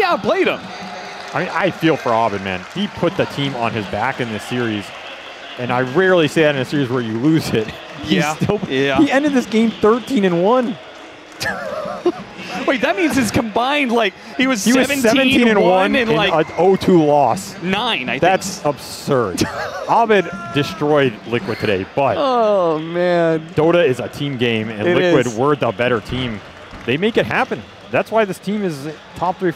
outplayed him. I mean, I feel for Abed, man. He put the team on his back in this series. And I rarely say that in a series where you lose it. He ended this game 13-1. Wait, that means his combined, like, he was 17-1 and like a 0-2 loss. 9, I think. That's absurd. Abed destroyed Liquid today, but oh man, Dota is a team game, and Liquid were the better team. They make it happen. That's why this team is top 3